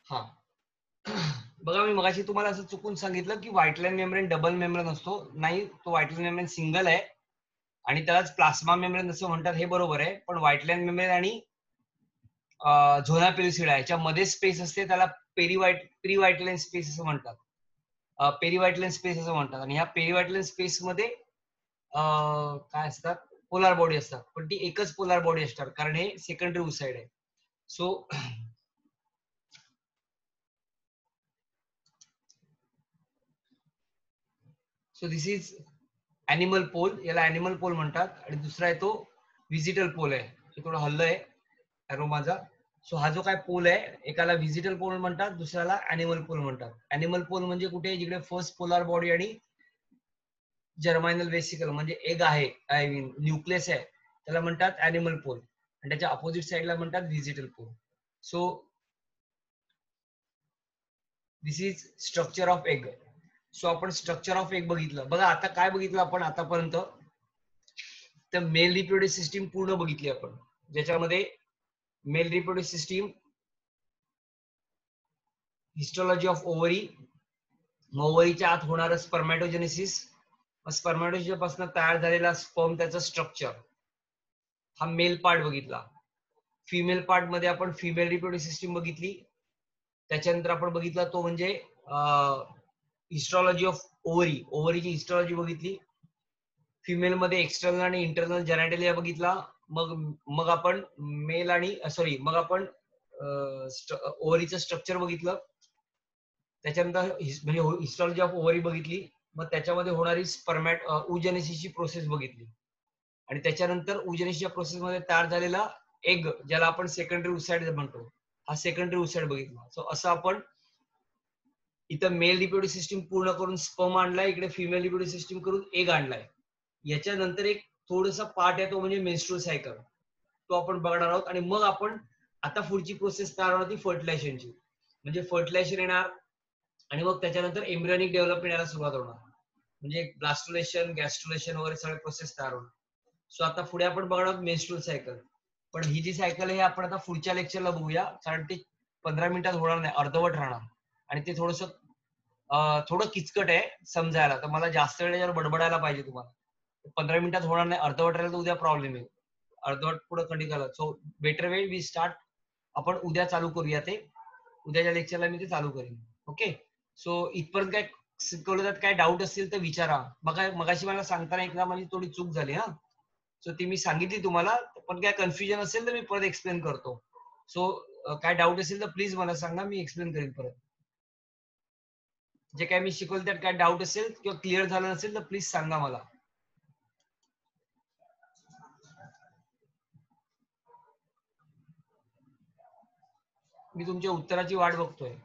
हा बघा, मी मगाशी तुम्हाला असं चुकून सांगितलं की vitelline membrane double membrane असतो. नाही, तो व्हाईट लाईन मेम्ब्रेन सिंगल आहे आणि त्यालाच प्लास्मा मेम्ब्रेन असं म्हणतात, हे बरोबर आहे. पण व्हाईट लाईन मेम्ब्रेन आणि झोना पेरिसिडा याच्या मध्ये स्पेस असते, त्याला प्री व्हाईट लाईन स्पेस असं म्हणतात. पेरी व्हाईट लाईन स्पेस असं म्हणतात. आणि ह्या पेरी व्हाईट लाईन स्पेस मध्ये काय असतात, पोलार बॉडी असतात. पण ती एकच पोलार बॉडी असतात, कारण हे सेकंडरी उसाइड आहे. So this is animal pole, याला अॅनिमल पोल म्हणतात. आणि दुसरा आहे तो व्हिजिटल पोल आहे. हे थोडं हल्लंय एरो माझा. सो हा जो काय पोल आहे, एकाला व्हिजिटल पोल म्हणतात, दुसऱ्याला अॅनिमल पोल म्हणतात. अॅनिमल पोल म्हणजे कुठे, जिकडे फर्स्ट पोलार बॉडी आणि जर्मायनल वेसिकल म्हणजे एग आहे, आय मीन न्यूक्लियस आहे, त्याला म्हणतात अॅनिमल पोल. आणि त्याच्या अपोजिट साइडला म्हणतात vegetal pole. So this is structure of egg. So आपण स्ट्रक्चर ऑफ एग बघितलं. बघा आता काय बघितलं आपण आतापर्यंत, तर मेल रिप्रोड्यूस सिस्टीम पूर्ण बघितली आपण, ज्याच्यामध्ये male reproduce system, histology of ovary, ओव्हरीच्या आत होणारं स्पर्मॅटोजेनेसिस, स्पर्मॅटोजेनेसिस पासून तयार झालेला स्पर्म, त्याचं स्ट्रक्चर, हा मेल पार्ट बघितला. फिमेल पार्ट मध्ये आपण फिमेल रिप्रोड्यूस सिस्टीम बघितली. त्याच्यानंतर आपण बघितला तो म्हणजे हिस्टॉलॉजी ऑफ ओव्हरी, ओव्हरीची हिस्टॉलॉजी बघितली. फिमेल मध्ये एक्सटर्नल आणि इंटरनल जेनेटेलिया बघितला. मग आपण मेल आणि सॉरी मग आपण ओव्हरीचं स्ट्रक्चर बघितलं. त्याच्यानंतर म्हणजे हिस्टॉलॉजी ऑफ ओव्हरी बघितली. मग त्याच्यामध्ये होणारी oogenesis प्रोसेस बघितली. आणि त्याच्यानंतर oogenesis प्रोसेसमध्ये तयार झालेला एग, ज्याला आपण सेकंडरी उसाइड म्हणतो, हा सेकंडरी उसाइड बघितला. सो असं आपण इथं मेल रिप्रोड्यूस सिस्टीम पूर्ण करून स्पर्म आणलाय, इकडे फिमेल रिप्रोड्यूस सिस्टीम करून एग आणलाय. याच्यानंतर एक थोडासा पार्ट आहे, तो म्हणजे मेन्स्ट्रुअल सायकल, तो आपण बघणार आहोत. आणि मग आपण आता पुढची प्रोसेस तयार होणार ती फर्टिलायझेशनची, म्हणजे फर्टिलायझेशन येणार आणि मग त्याच्यानंतर एम्ब्रियोनिक डेव्हलपमेंट यायला सुरुवात होणार, म्हणजे ब्लास्टुलेशन, गॅस्ट्रुलेशन वगैरे सगळे प्रोसेस तयार होणार. सो आता पुढे आपण बघणार आहोत मेन्स्ट्रुअल सायकल. पण ही जी सायकल आहे आपण आता पुढच्या लेक्चरला बघूया, कारण ते 15 मिनिटात होणार नाही, अर्धवट राहणार. आणि ते थोडं किचकट आहे समजायला, तर मला जास्त वेळ याच्यावर बडबडायला पाहिजे तुम्हाला. 15 मिनिटात होणार नाही, अर्धवट राहिलं तर उद्या प्रॉब्लेम येईल, अर्धवट पुढे continue. So better way we start, आपण उद्या चालू करूया ते, उद्याच्या लेक्चरला मी ते चालू करेन. ओके. सो इथपर्यंत काय शिकवलं, त्यात काय डाऊट असतील तर विचारा. मगाशी मला सांगताना एकदा माझी थोडी चूक झाली, हा. सो ती मी सांगितली तुम्हाला, पण काय कन्फ्युजन असेल तर मी परत एक्सप्लेन करतो. सो काय डाऊट असेल तर प्लीज मला सांगा, मी एक्सप्लेन करेन परत. जे काय मी शिकवलं त्यात काय डाऊट असेल किंवा क्लिअर झालं नसेल तर प्लीज सांगा मला. मी तुमच्या उत्तराची वाट बघतोय.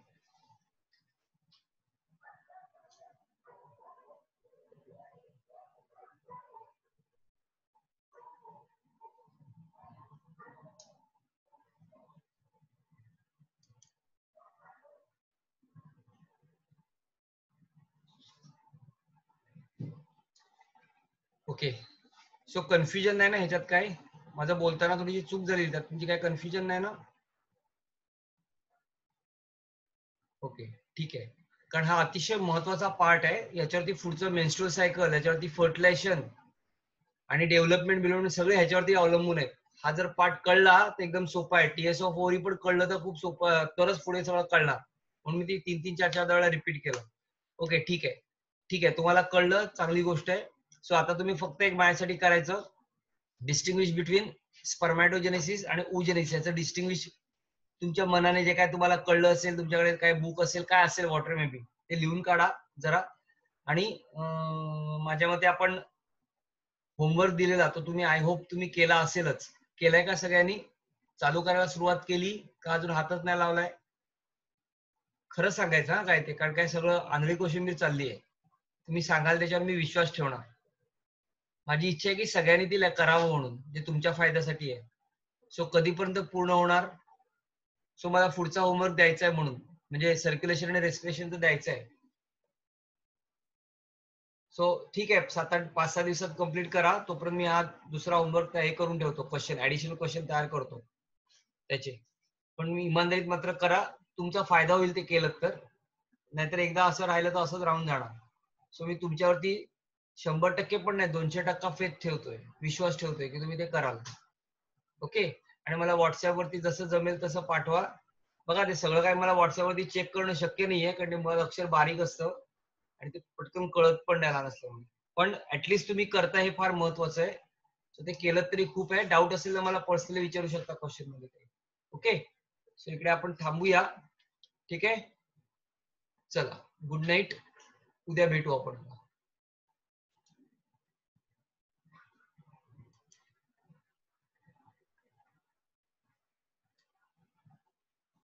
ओके. सो कन्फ्युजन नाही ना ह्याच्यात? काय माझं बोलताना थोडीशी चूक झाली, त्यात तुमची काय कन्फ्युजन नाही ना? ओके, ठीक आहे. कारण हा अतिशय महत्वाचा पार्ट आहे. याच्यावरती पुढचं मेन्स्ट्रुअल सायकल, याच्यावरती फर्टिलायझेशन आणि डेव्हलपमेंट बिलवणं सगळे ह्याच्यावरती अवलंबून आहेत. हा जर पार्ट कळला तर एकदम सोपा आहे. टीएस ऑफ ओव्हरी पण कळलं तर खूप सोपं, तरच पुढे सगळं कळणार. म्हणून मी ती 3-3, 4-4 वेळा रिपीट केलं. ओके, ठीक आहे. ठीक आहे, तुम्हाला कळलं, चांगली गोष्ट आहे. सो आता तुम्ही फक्त एक माझ्यासाठी करायचं, डिस्टिंग्विश बिटवीन स्पर्मॅटोजेनेसिस आणि oogenesis, याचं डिस्टिंग्विश तुमच्या मनाने जे काय तुम्हाला कळलं असेल, तुमच्याकडे काय बुक असेल, काय असेल, वॉटर मे बी, ते लिहून काढा जरा. आणि माझ्या मते आपण होमवर्क दिलेला तो तुम्ही, आय होप तुम्ही केला असेलच. केलाय का सगळ्यांनी? चालू करायला सुरुवात केली का अजून हातच नाही लावलाय? खरं सांगायचं हा काय ते, कारण काय सगळं आंधळी कोशिंबीर चालली आहे. तुम्ही सांगाल त्याच्यावर मी विश्वास ठेवणार. माझी इच्छा आहे की सगळ्यांनी तिला करावं म्हणून, जे तुमच्या फायद्यासाठी आहे. सो कधीपर्यंत पूर्ण होणार? सो मला पुढचा होमवर्क द्यायचा आहे म्हणून, म्हणजे सर्क्युलेशन आणि रेस्पिरेशनचं द्यायचं आहे. सो ठीक आहे, 7-8, 5-6 दिवसात कंप्लीट करा. तोपर्यंत मी हा दुसरा होमवर्क हे करून ठेवतो, क्वेश्चन, ऍडिशनल क्वेश्चन तयार करतो त्याचे. पण मी इमानदारीत मात्र करा. तुमचा फायदा होईल ते केलं तर, नाहीतर एकदा असं राहिलं तर असंच राहून जाणार. सो मी तुमच्यावरती 100% पण नाही 200% फेथ ठेवतोय, विश्वास ठेवतोय की तुम्ही ते कराल. ओके. आणि मला व्हॉट्सअपवरती जसं जमेल तसं पाठवा. बघा ते सगळं काही मला व्हॉट्सअपवरती चेक करणं शक्य नाहीये, कारण ते माझं अक्षर बारीक असतं आणि ते पटकन कळत पण नाही लहान असल्यामुळे. पण ऍटलीस्ट तुम्ही करता हे फार महत्वाचं आहे. सो ते केलं तरी खूप आहे. डाऊट असेल तर मला पर्सनली विचारू शकता क्वेश्चन मध्ये. ओके. सो इकडे आपण थांबूया. ठीक आहे. चला गुड नाईट. उद्या भेटू आपण.